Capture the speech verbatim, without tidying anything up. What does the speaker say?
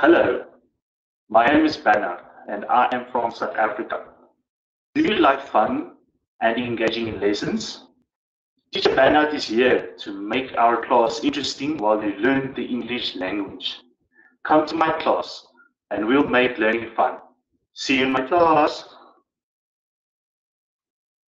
Hello, my name is Bernard and I am from South Africa. Do you like fun and engaging in lessons? Teacher Bernard is here to make our class interesting while you learn the English language. Come to my class and we'll make learning fun. See you in my class.